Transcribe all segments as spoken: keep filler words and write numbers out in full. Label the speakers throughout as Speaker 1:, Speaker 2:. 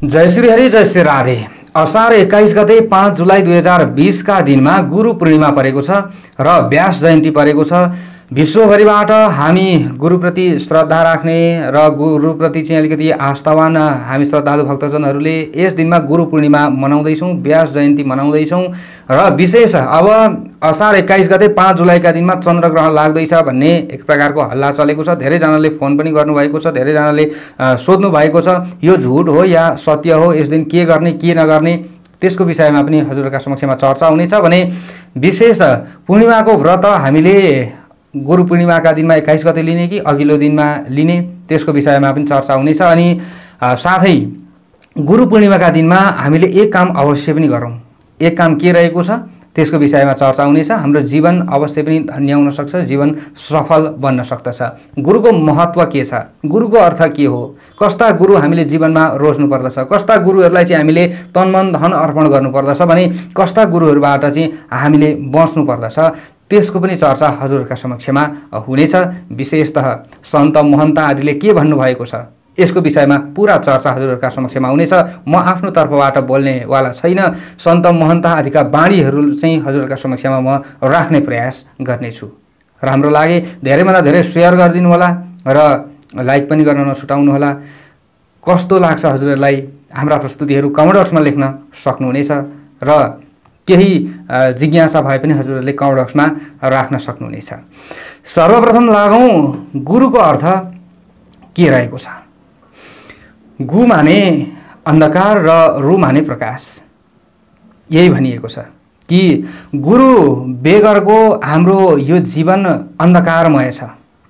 Speaker 1: जय श्री हरि, जय श्री राधे। असार एक्काइस गते पाँच जुलाई दुई हजार बीस का दिनमा गुरु पूर्णिमा परेको छ र व्यास जयन्ती परेको छ। विश्वभरिबाट हामी गुरुप्रति श्रद्धा राख्ने र गुरुप्रति चाहिँ अलिकति आस्थावान हामी श्रद्धालु भक्तजनहरूले यस दिनमा गुरु पूर्णिमा मनाउँदैछौँ, व्यास जयन्ती मनाउँदैछौँ। र विशेष अब असार एक्काइस गते पाँच जुलाईका दिनमा चन्द्रग्रहण लाग्दैछ भन्ने एक प्रकारको हल्ला चलेको छ। धेरैजनाले फोन पनि गर्नुभएको छ, धेरैजनाले सोध्नु भएको छ यो झुट हो या सत्य हो, यस दिन के गर्ने के नगर्ने, त्यसको विषयमा पनि हजुरका समक्षमा चर्चा हुनेछ। भने विशेष पूर्णिमाको व्रत हामीले गुरु पूर्णिमाका दिनमा एक्काइस गते लिने कि अघिल्लो दिनमा लिने, त्यसको विषयमा पनि चर्चा हुनेछ। अनि साथै गुरु पूर्णिमाका दिनमा हामीले एक काम अवश्य पनि गरौँ, एक काम के रहेको छ त्यसको विषयमा चर्चा हुनेछ। हाम्रो जीवन अवश्य पनि धन्य हुन सक्छ, जीवन सफल बन्न सक्दछ। गुरुको महत्त्व के छ, गुरुको अर्थ के हो, कस्ता गुरु हामीले जीवनमा रोज्नु पर्दछ, कस्ता गुरुहरूलाई चाहिँ हामीले तन मन धन अर्पण गर्नुपर्दछ भने कस्ता गुरुहरूबाट चाहिँ हामीले बच्नु पर्दछ, त्यसको पनि चर्चा हजुरका समक्षमा हुनेछ। विशेषतः सन्त महन्त आदिले के भन्नुभएको छ यसको विषयमा पूरा चर्चा हजुरका समक्षमा हुनेछ। म आफ्नो तर्फबाट बोल्नेवाला छैन, सन्त महन्त आदिका बाणीहरू चाहिँ हजुरका समक्षमा म राख्ने प्रयास गर्नेछु। राम्रो लागे धेरैभन्दा धेरै सेयर गरिदिनु होला र लाइक पनि गर्न नछुटाउनु होला। कस्तो लाग्छ हजुरहरूलाई हाम्रा प्रस्तुतिहरू कमेन्ट बक्समा लेख्न सक्नुहुनेछ र केही जिज्ञासा भए पनि हजुरहरूले कमेन्ट बक्समा राख्न सक्नुहुनेछ। सर्वप्रथम लागौँ गुरुको अर्थ के रहेको छ। गु माने अन्धकार र रु माने प्रकाश। यही भनिएको छ कि गुरु बेगरको हाम्रो यो जीवन अन्धकारमय छ।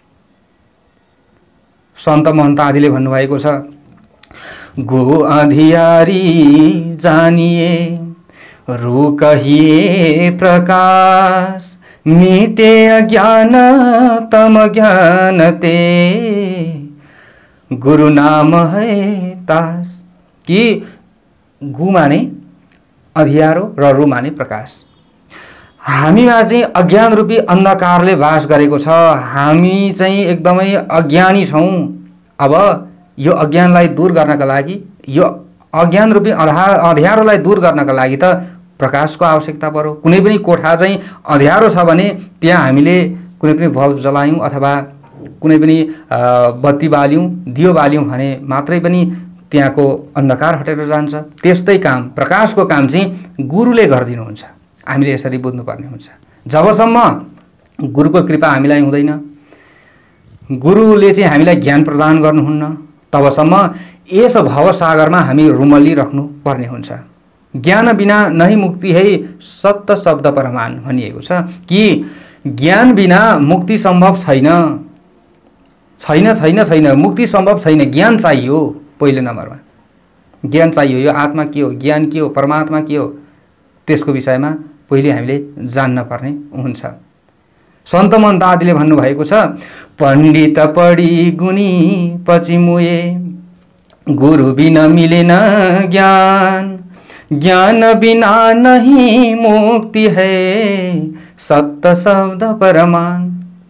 Speaker 1: सन्त महन्त आदिले भन्नुभएको छ, गु अंधियारी जानिए रु कहिए प्रकाश, मिटे अज्ञान तम ज्ञान ते, गुरु नाम है तास। कि गु माने अँधियारो र रु माने प्रकाश। हामीमा चाहिँ अज्ञान रूपी अन्धकारले वास गरेको छ। हामी चाहिँ एकदमै अज्ञानी छौँ। अब यो अज्ञानलाई दूर गर्नका लागि, यो अज्ञान रूपी अँधार अँध्यारोलाई दूर गर्नका लागि त प्रकाशको आवश्यकता पर्यो। कुनै पनि कोठा चाहिँ अँध्यारो छ भने त्यहाँ हामीले कुनै पनि बल्ब जलायौँ अथवा कुनै पनि बत्ती बाल्यौँ, दियो बाल्यौँ भने मात्रै पनि त्यहाँको अन्धकार हटेर जान्छ। त्यस्तै काम प्रकाशको काम चाहिँ गुरुले गरिदिनुहुन्छ। हामीले यसरी बुझ्नुपर्ने हुन्छ। जबसम्म गुरुको कृपा हामीलाई हुँदैन, गुरुले चाहिँ हामीलाई ज्ञान प्रदान गर्नुहुन्न, तबसम्म यस भवसागरमा हामी रुमल्लिराख्नु पर्ने हुन्छ। ज्ञान बिना नहि मुक्ति है सत्य शब्द प्रमाण भनिएको छ कि ज्ञान बिना मुक्ति सम्भव छैन छैन छैन छैन मुक्ति सम्भव छैन। ज्ञान चाहियो, पहिलो नम्बरमा ज्ञान चाहियो। यो आत्मा के हो, ज्ञान के हो, परमात्मा के हो, त्यसको विषयमा पहिले हामीले जान्न पर्ने हुन्छ। सन्त महन्त आदिले भन्नुभएको छ, पण्डित पढी गुणी पछि मुए, गुरु बिना मिलेन ज्ञान, ज्ञान बिना नहीं मुक्ति है सत्य शब्द प्रमाण।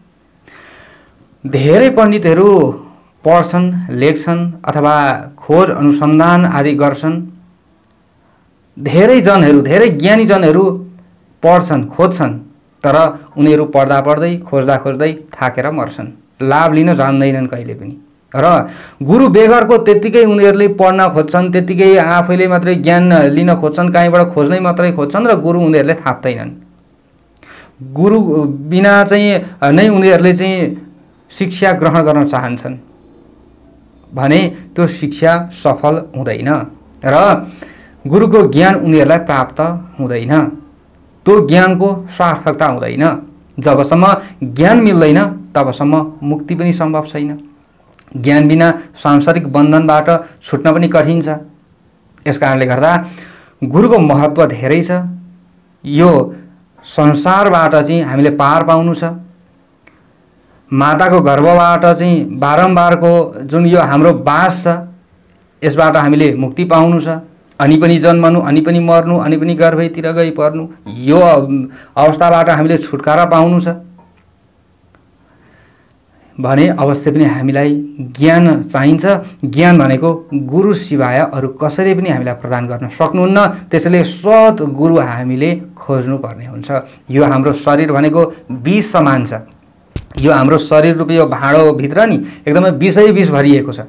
Speaker 1: धेरै पण्डितहरू पढ्छन्, लेख्छन् अथवा खोज अनुसन्धान आदि गर्छन्। धेरै जनहरू, धेरै ज्ञानी जनहरू पढ्छन्, खोज्छन्, तर उनीहरू पढ्दा पढ्दै खोज्दा खोज्दै थाकेर मर्छन्, लाभ लिन जान्दैनन् कहिले पनि। र गुरु बेगरको त्यत्तिकै उनीहरूले पढ्न खोज्छन्, त्यत्तिकै आफैले मात्रै ज्ञान लिन खोज्छन्, कहीँबाट खोज्नै मात्रै खोज्छन् र गुरु उनीहरूले थाप्दैनन्। गुरु बिना चाहिँ नै उनीहरूले चाहिँ शिक्षा ग्रहण गर्न चाहन्छन् भने त्यो शिक्षा सफल हुँदैन र गुरुको ज्ञान उनीहरूलाई प्राप्त हुँदैन। त्यो ज्ञानको सार्थकता हुँदैन। जबसम्म ज्ञान मिल्दैन तबसम्म मुक्ति पनि सम्भव छैन। ज्ञान बिना सांसारिक बन्धनबाट छुट्न पनि कठिन छ। यस कारणले गर्दा गुरुको महत्त्व धेरै छ। यो संसारबाट चाहिँ हामीले पार पाउनु छ। माताको गर्भबाट चाहिँ बारम्बारको जुन यो हाम्रो बास छ, यसबाट हामीले मुक्ति पाउनु छ। अनि पनि जन्मनु, अनि पनि मर्नु, अनि पनि गर्भैतिर गई पर्नु, यो अवस्थाबाट हामीले छुटकारा पाउनु छ। भने अवश्य पनि हामीलाई ज्ञान चाहिन्छ। ज्ञान भनेको गुरु सिवाय अरू कसैले पनि हामीलाई प्रदान गर्न सक्नुहुन्न। त्यसैले सद्गुरु हामीले खोज्नुपर्ने हुन्छ। यो हाम्रो शरीर भनेको विष समान छ। यो हाम्रो शरीर रूपी यो भाँडोभित्र नि एकदमै विषै विष भरिएको छ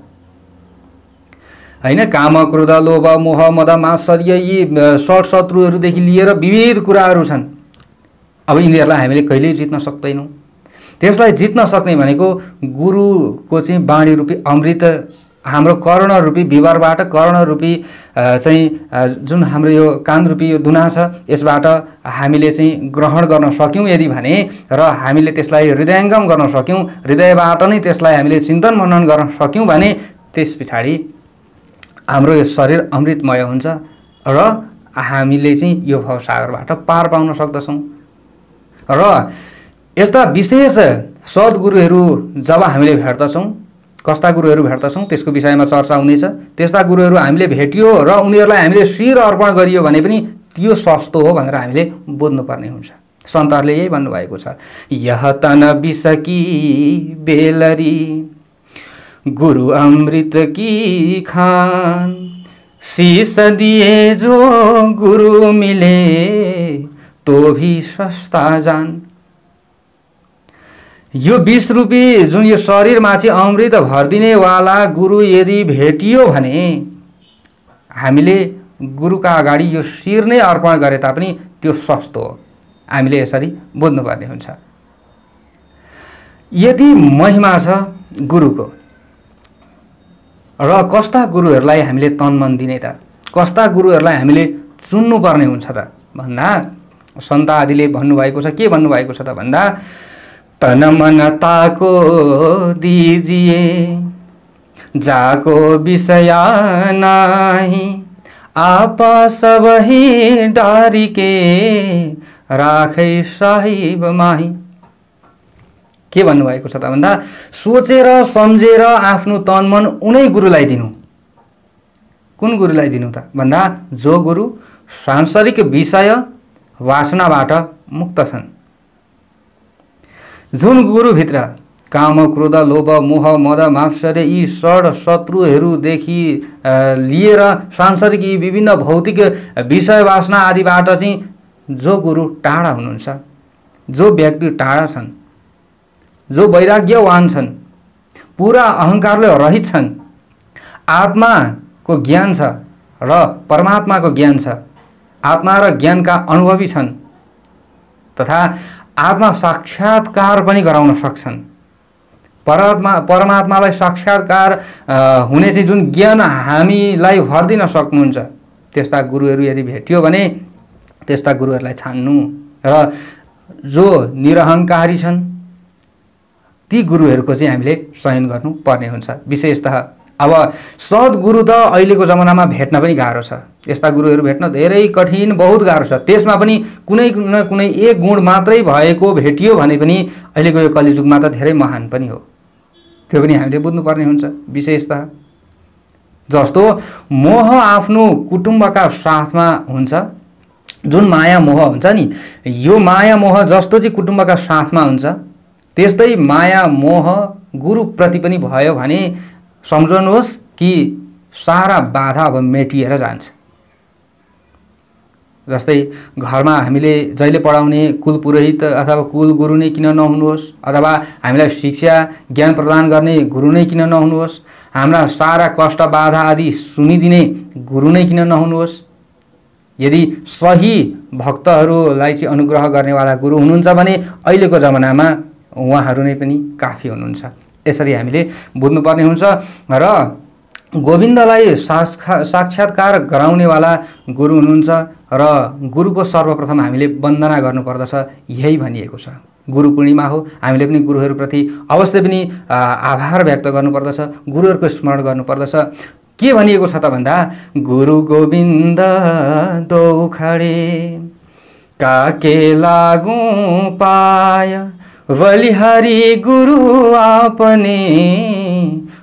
Speaker 1: हैन। काम क्रोध लोभ मोह मद मात्सर्य यी सट शत्रुहरूदेखि लिएर विविध कुराहरू छन्। अब यिनीहरूलाई हामीले कहिल्यै जित्न सक्दैनौँ। त्यसलाई जित्न सक्ने भनेको गुरुको चाहिँ बाणी रूपी अमृत हाम्रो कर्ण रूपी विवरबाट कर्ण रूपी चाहिँ जुन हाम्रो यो कान रूपी यो दुना छ यसबाट हामीले चाहिँ ग्रहण गर्न सक्यौँ यदि भने र हामीले त्यसलाई हृदयङ्गम गर्न सक्यौँ, हृदयबाट नै त्यसलाई हामीले चिन्तन मनन गर्न सक्यौँ भने त्यस पछाडि हाम्रो यो शरीर अमृतमय हुन्छ र हामीले चाहिँ यो भवसागरबाट पार पाउन सक्दछौँ। र यस्ता विशेष सद्गुरुहरू जब हामीले भेट्दछौँ, कस्ता गुरुहरू भेट्दछौँ त्यसको विषयमा चर्चा हुनेछ। त्यस्ता गुरुहरू हामीले भेटियो र उनीहरूलाई हामीले शिर अर्पण गरियो भने पनि त्यो सस्तो हो भनेर हामीले बुझ्नुपर्ने हुन्छ। सन्तहरूले यही भन्नुभएको छ, यह तन बिसकी बेलरी गुरु अमृत की खान, शीश दिए जो गुरु मिले तो भी सस्ता जान। यो विष रूपी जुन यो शरीरमा चाहिँ अमृत भरिदिने वाला गुरु यदि भेटियो भने हामीले गुरुका अगाडि यो शिर नै अर्पण गरे तापनि त्यो सस्तो हो। हामीले यसरी बुझ्नुपर्ने हुन्छ। यदि महिमा छ गुरुको र कस्ता गुरुहरूलाई हामीले तन मन दिने त, कस्ता गुरुहरूलाई हामीले चुन्नुपर्ने हुन्छ त भन्दा सन्त आदिले भन्नुभएको छ। के भन्नुभएको छ त भन्दा तन मन ताको दीजिए जाको विषय नाही, आपा सबही डारी के राखै साहिब माही। के भन्नुभएको छ त भन्दा सोचेर सम्झेर आफ्नो तन मन उनै गुरुलाई दिनु। कुन गुरुलाई दिनु त भन्दा जो गुरु सांसारिक विषय वासनाबाट मुक्त छन्, जुन गुरुभित्र काम क्रोध लोभ मोह मद मात्सर्य यी षड शत्रुहरूदेखि लिएर सांसारिक यी विभिन्न भौतिक विषय वासना आदिबाट चाहिँ जो गुरु टाढा हुनुहुन्छ, जो व्यक्ति टाढा छन्, जो वैराग्यवान छन्, पुरा अहङ्कारले रहित छन्, आत्माको ज्ञान छ र परमात्माको ज्ञान छ, आत्मा र ज्ञानका अनुभवी छन् तथा आत्मा साक्षात्कार पनि गराउन सक्छन्। परमात्मा परमात्मालाई साक्षात्कार हुने चाहिँ जुन ज्ञान हामीलाई भर्दिन सक्नुहुन्छ त्यस्ता गुरुहरू यदि भेटियो भने त्यस्ता गुरुहरूलाई छान्नु। र जो निरहङ्कारी छन् ती गुरुहरूको चाहिँ हामीले चयन गर्नुपर्ने हुन्छ। विशेषतः अब सद्गुरु त अहिलेको जमानामा भेट्न पनि गाह्रो छ। यस्ता गुरुहरू भेट्न धेरै कठिन, बहुत गाह्रो छ। त्यसमा पनि कुनै न कुनै एक गुण मात्रै भएको भेटियो भने पनि अहिलेको यो कलिजुगमा त धेरै महान पनि हो। त्यो पनि हामीले बुझ्नुपर्ने हुन्छ। विशेषतः जस्तो मोह आफ्नो कुटुम्बका साथमा हुन्छ, जुन माया मोह हुन्छ नि, यो माया मोह जस्तो चाहिँ कुटुम्बका साथमा हुन्छ त्यस्तै माया मोह गुरुप्रति पनि भयो भने सम्झनुहोस् कि सारा बाधा अब मेटिएर जान्छ। जस्तै घरमा हामीले जहिले पढाउने कुल पुरोहित अथवा कुल गुरु नै किन नहुनुहोस्, अथवा हामीलाई शिक्षा ज्ञान प्रदान गर्ने गुरु नै किन नहुनुहोस्, हाम्रा सारा कष्ट बाधा आदि सुनिदिने गुरु नै किन नहुनुहोस्। यदि सही भक्तहरूलाई चाहिँ अनुग्रह गर्नेवाला गुरु हुनुहुन्छ भने अहिलेको जमानामा उहाँहरू नै पनि काफी हुनुहुन्छ। यसरी हामीले बुझ्नुपर्ने हुन्छ। र गोविन्दलाई साक्षात्कार गराउनेवाला गुरु हुनुहुन्छ र गुरुको सर्वप्रथम हामीले वन्दना गर्नुपर्दछ। यही भनिएको छ, गुरु पूर्णिमा हो। हामीले पनि गुरुहरूप्रति अवश्य पनि आभार व्यक्त गर्नुपर्दछ, गुरुहरूको स्मरण गर्नुपर्दछ। के भनिएको छ त भन्दा गुरु गोविन्द दो खडे काके लागू पाय, बलिहारी गुरु आपने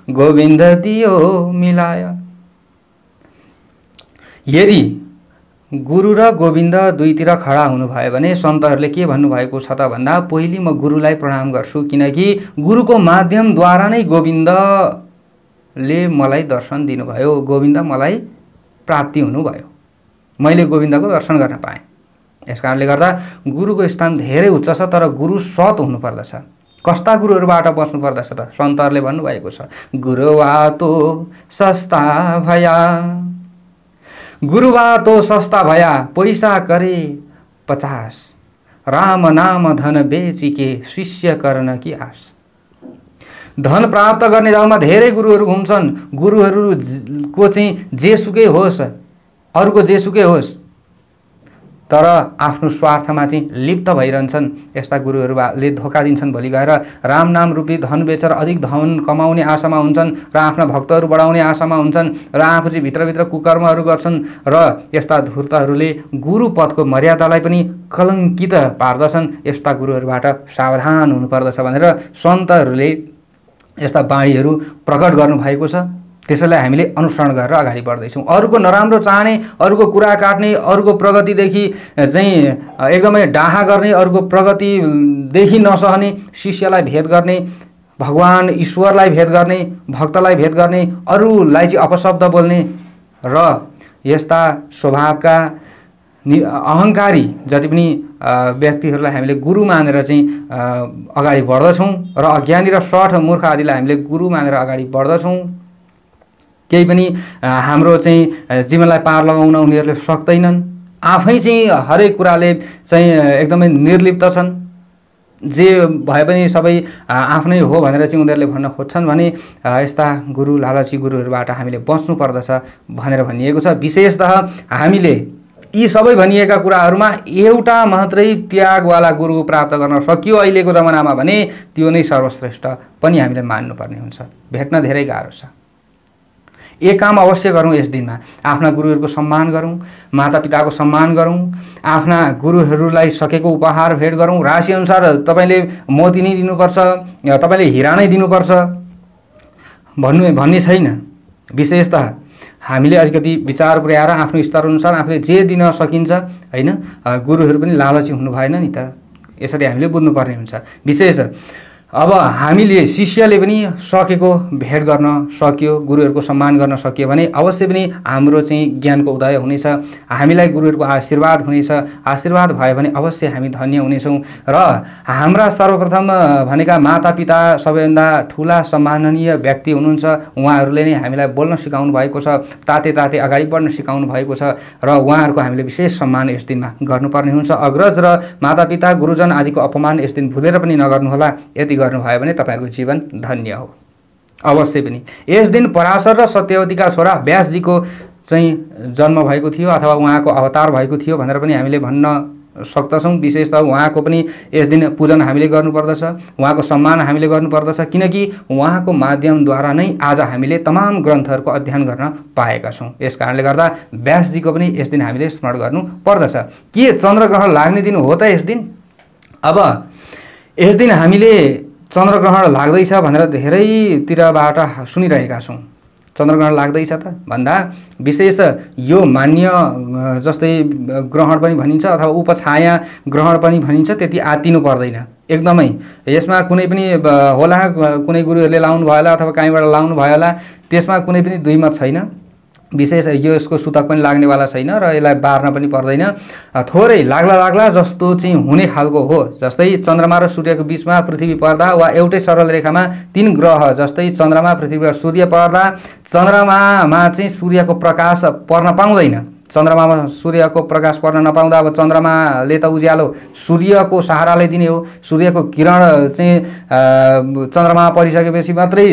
Speaker 1: गोविन्द दियो मिलाय। यदि गुरु र गोविन्द दुईतिर खडा हुनुभयो भने सन्तहरूले के भन्नुभएको छ त भन्दा पहिले म गुरुलाई प्रणाम गर्छु, किनकि गुरुको माध्यमद्वारा नै गोविन्दले मलाई दर्शन दिनुभयो, गोविन्द मलाई प्राप्ति हुनुभयो, मैले गोविन्दको दर्शन गर्न पाएँ। यस कारणले गर्दा गुरुको स्थान धेरै उच्च छ, तर गुरु सत हुनुपर्दछ। कस्ता गुरुहरूबाट बस्नु पर्दछ त? सन्तहरूले भन्नुभएको छ, गुरुवातो सस्ता भया, गुरुवातो सस्ता भया, पैसा करे पचास, राम नाम धन बेचिके शिष्य गर्न की आस। धन प्राप्त गर्ने दाउमा धेरै गुरुहरू घुम्छन्, गुरुहरूको चाहिँ जेसुकै होस्, अरूको जेसुकै होस्, तर आफ्नो स्वार्थमा चाहिँ लिप्त भइरहन्छन्। यस्ता गुरुहरूले धोका दिन्छन्। भोलि गएर राम नाम रूपी धन बेचेर अधिक धन कमाउने आशामा हुन्छन् र आफ्ना भक्तहरू बढाउने आशामा हुन्छन् र आफू चाहिँ भित्रभित्र कुकर्महरू गर्छन् र यस्ता धूर्तहरूले गुरु पदको मर्यादालाई पनि कलङ्कित पार्दछन्। यस्ता गुरुहरूबाट सावधान हुनुपर्दछ भनेर सन्तहरूले यस्ता बाणीहरू प्रकट गर्नुभएको छ। त्यसैलाई हामीले अनुसरण गरेर अगाडि बढ्दैछौँ। अरूको नराम्रो चाहने, अरूको कुरा काट्ने, अरूको प्रगतिदेखि चाहिँ एकदमै डाहा गर्ने, अरूको प्रगतिदेखि नसहने, शिष्यलाई भेद गर्ने, भगवान ईश्वरलाई भेद गर्ने, भक्तलाई भेद गर्ने, अरूलाई चाहिँ अपशब्द बोल्ने र यस्ता स्वभावका अहङ्कारी जति पनि व्यक्तिहरूलाई हामीले गुरु मानेर चाहिँ अगाडि बढ्दछौँ र अज्ञानी र सठ मूर्ख आदिलाई हामीले गुरु मानेर अगाडि बढ्दछौँ। केही पनि हाम्रो चाहिँ जीवनलाई पार लगाउन उनीहरूले सक्दैनन्। आफै चाहिँ हरेक कुराले चाहिँ एकदमै निर्लिप्त छन्। जे भए पनि सबै आफ्नै हो भनेर चाहिँ उनीहरूले भन्न खोज्छन् भने यस्ता गुरु लालची गुरुहरूबाट हामीले बच्नु पर्दछ भनेर भनिएको छ। विशेषतः हामीले यी सबै भनिएका कुराहरूमा एउटा मात्रै त्यागवाला गुरु प्राप्त गर्न सकियो अहिलेको जमानामा भने त्यो नै सर्वश्रेष्ठ पनि हामीले मान्नुपर्ने हुन्छ। भेट्न धेरै गाह्रो छ। एक काम अवश्य गरौँ यस दिनमा, आफ्ना गुरुहरूको सम्मान गरौँ, मातापिताको सम्मान गरौँ, आफ्ना गुरुहरूलाई सकेको उपहार भेट गरौँ। राशिअनुसार तपाईँले मोती नै दिनुपर्छ, तपाईँले हिरा नै दिनुपर्छ भन्नु भन्ने छैन। विशेषतः हामीले अलिकति विचार पुर्याएर आफ्नो स्तरअनुसार आफूले जे दिन सकिन्छ होइन, गुरुहरू पनि लालची हुनु भएन नि त। यसरी हामीले बुझ्नुपर्ने हुन्छ। विशेष अब हामीले शिष्यले पनि सकेको भेट गर्न सक्यो, गुरुहरूको सम्मान गर्न सक्यो भने अवश्य पनि हाम्रो चाहिँ ज्ञानको उदय हुनेछ, हामीलाई गुरुहरूको आशीर्वाद हुनेछ। आशीर्वाद भयो भने अवश्य हामी धन्य हुनेछौँ र हाम्रा सर्वप्रथम भनेका मातापिता सबैभन्दा ठुला सम्माननीय व्यक्ति हुनुहुन्छ। उहाँहरूले नै हामीलाई बोल्न सिकाउनु भएको छ, ताते ताते अगाडि बढ्न सिकाउनु भएको छ र उहाँहरूको हामीले विशेष सम्मान यस दिनमा गर्नुपर्ने हुन्छ। अग्रज र मातापिता गुरुजन आदिको अपमान यस दिन भुलेर पनि नगर्नुहोला। यति गर्नुभयो भने तपाईँको जीवन धन्य हो। अवश्य पनि यस दिन पराशर र सत्यवतीका छोरा व्यासजीको चाहिँ जन्म भएको थियो अथवा उहाँको अवतार भएको थियो भनेर पनि हामीले भन्न सक्दछौँ। विशेषतः उहाँको पनि यस दिन पूजन हामीले गर्नुपर्दछ, उहाँको सम्मान हामीले गर्नुपर्दछ, किनकि उहाँको माध्यमद्वारा नै आज हामीले तमाम ग्रन्थहरूको अध्ययन गर्न पाएका छौँ। यस कारणले गर्दा व्यासजीको पनि यस दिन हामीले स्मरण गर्नु पर्दछ। के चन्द्रग्रहण लाग्ने दिन हो त यस दिन? अब यस दिन हामीले चन्द्रग्रहण लाग्दैछ भनेर धेरैतिरबाट सुनिरहेका छौँ। चन्द्रग्रहण लाग्दैछ त भन्दा विशेष यो मान्य जस्तै ग्रहण पनि भनिन्छ अथवा उपछाया ग्रहण पनि भनिन्छ, त्यति आत्तिनु पर्दैन एकदमै। यसमा कुनै पनि होला कुनै गुरुहरूले लाउनु भयो होला अथवा कहीँबाट लाउनु भयो होला, त्यसमा कुनै पनि दुई मत छैन। विशेष यो यसको सुतक पनि लाग्नेवाला छैन र यसलाई बार्न पनि पर्दैन। थोरै लाग्ला लाग्ला जस्तो चाहिँ हुने खालको हो। जस्तै चन्द्रमा र सूर्यको बिचमा पृथ्वी पर्दा वा एउटै सरल रेखामा तीन ग्रह जस्तै चन्द्रमा पृथ्वी र सूर्य पर्दा चन्द्रमामा चाहिँ सूर्यको प्रकाश पर्न पाउँदैन। चन्द्रमामा सूर्यको प्रकाश पर्न नपाउँदा अब चन्द्रमाले त उज्यालो सूर्यको सहाराले दिने हो। सूर्यको किरण चाहिँ चन्द्रमा परिसकेपछि मात्रै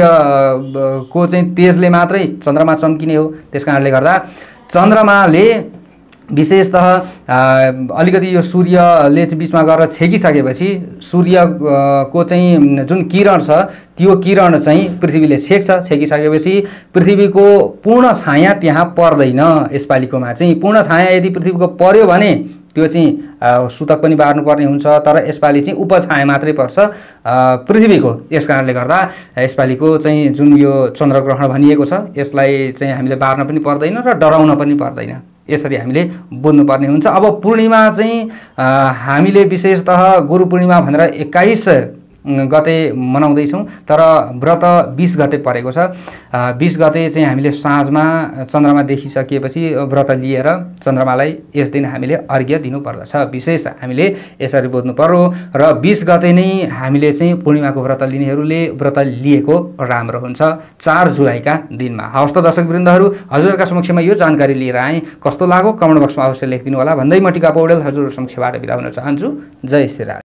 Speaker 1: सूर्यको चाहिँ तेजले मात्रै चन्द्रमा चम्किने हो। त्यस कारणले गर्दा चन्द्रमाले विशेषतः अलिकति यो सूर्यले चाहिँ बिचमा गएर छेकिसकेपछि सूर्यको चाहिँ जुन किरण छ त्यो किरण चाहिँ पृथ्वीले छेक्छ। छेकिसकेपछि पृथ्वीको पूर्ण छाया त्यहाँ पर्दैन। यसपालिकोमा चाहिँ पूर्ण छाया यदि पृथ्वीको पर्यो भने त्यो चाहिँ सुतक पनि बार्नुपर्ने हुन्छ, तर यसपालि चाहिँ उपछाया मात्रै पर्छ पृथ्वीको। यस कारणले गर्दा यसपालिको चाहिँ जुन यो चन्द्रग्रहण भनिएको छ यसलाई चाहिँ हामीले बार्न पनि पर्दैन र डराउन पनि पर्दैन। यसरी हामीले बुझ्नुपर्ने हुन्छ। अब पूर्णिमा चाहिँ हामीले विशेषतः गुरु पूर्णिमा भनेर एक्काइस गते मनाउँदैछौँ, तर व्रत बीस गते परेको छ। बीस गते चाहिँ हामीले साँझमा चन्द्रमा देखिसकेपछि व्रत लिएर चन्द्रमालाई यस दिन हामीले अर्घ्य दिनुपर्दछ। विशेष हामीले यसरी बुझ्नु पर्यो र बीस गते नै हामीले चाहिँ पूर्णिमाको व्रत लिनेहरूले व्रत लिएको राम्रो हुन्छ चार जुलाईका दिनमा। हवस् त दर्शकवृन्दहरू, हजुरहरूका समक्षमा यो जानकारी लिएर आएँ। कस्तो लाग्यो कमेन्ट बक्समा अवश्य लेखिदिनु होला भन्दै म टिका पौडेल हजुरहरू समक्षबाट बिदा हुन चाहन्छु। जय श्री राम।